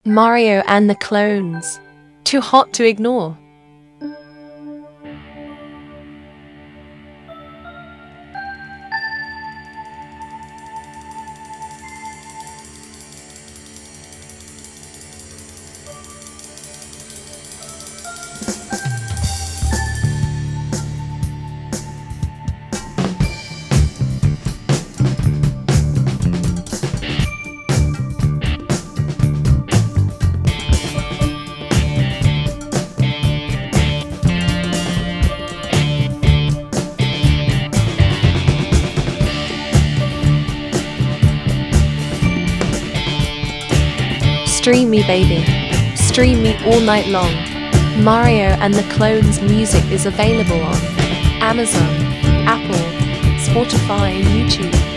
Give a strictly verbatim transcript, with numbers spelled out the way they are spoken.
Mario and the Clones. Too hot to ignore. Stream me, baby. Stream me all night long. Mario and the Clones music is available on Amazon, Apple, Spotify and YouTube.